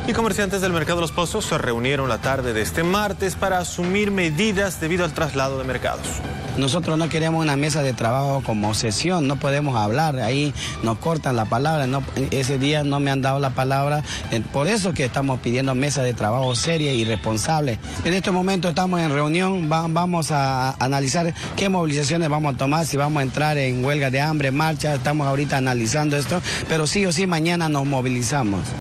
Y comerciantes del Mercado de los Pozos se reunieron la tarde de este martes para asumir medidas debido al traslado de mercados. Nosotros no queremos una mesa de trabajo como sesión, no podemos hablar, ahí nos cortan la palabra, ese día no me han dado la palabra, por eso que estamos pidiendo mesa de trabajo seria y responsable. En este momento estamos en reunión, vamos a analizar qué movilizaciones vamos a tomar, si vamos a entrar en huelga de hambre, marcha, estamos ahorita analizando esto, pero sí o sí mañana nos movilizamos.